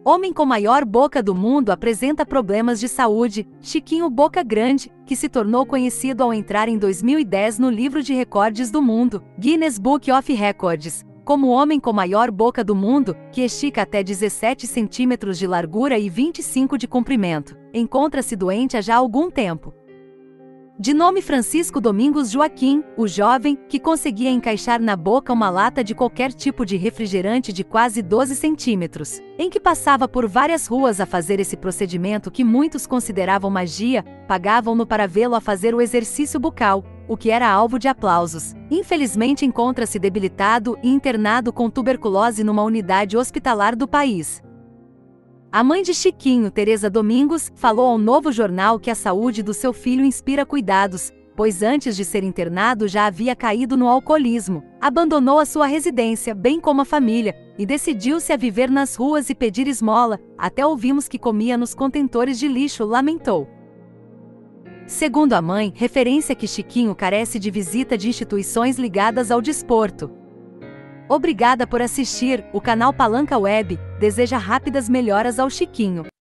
Homem com maior boca do mundo apresenta problemas de saúde. Chiquinho Boca Grande, que se tornou conhecido ao entrar em 2010 no livro de recordes do mundo, Guinness Book of Records, como o homem com maior boca do mundo, que estica até 17 centímetros de largura e 25 de comprimento, encontra-se doente há já algum tempo. De nome Francisco Domingos Joaquim, o jovem, que conseguia encaixar na boca uma lata de qualquer tipo de refrigerante de quase 12 centímetros, em que passava por várias ruas a fazer esse procedimento que muitos consideravam magia, pagavam-no para vê-lo a fazer o exercício bucal, o que era alvo de aplausos. Infelizmente encontra-se debilitado e internado com tuberculose numa unidade hospitalar do país. A mãe de Chiquinho, Tereza Domingos, falou ao Novo Jornal que a saúde do seu filho inspira cuidados, pois antes de ser internado já havia caído no alcoolismo, abandonou a sua residência, bem como a família, e decidiu-se a viver nas ruas e pedir esmola, até ouvimos que comia nos contentores de lixo, lamentou. Segundo a mãe, referência que Chiquinho carece de visita de instituições ligadas ao desporto. Obrigada por assistir. O canal Palanca Web deseja rápidas melhoras ao Chiquinho.